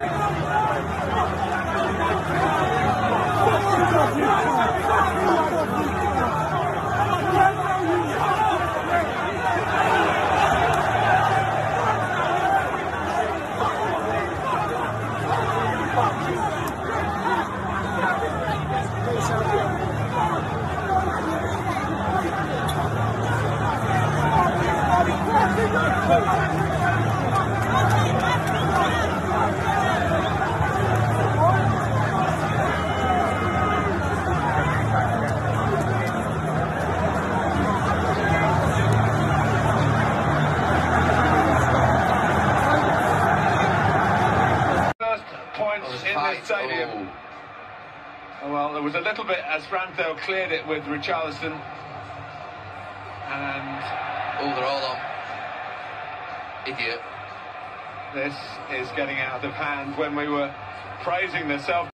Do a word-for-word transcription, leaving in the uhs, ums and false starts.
In the stadium. Oh, well, there was a little bit as Ramsdale cleared it with Richarlison, and oh, they're all on. Idiot. This is getting out of hand when we were praising the self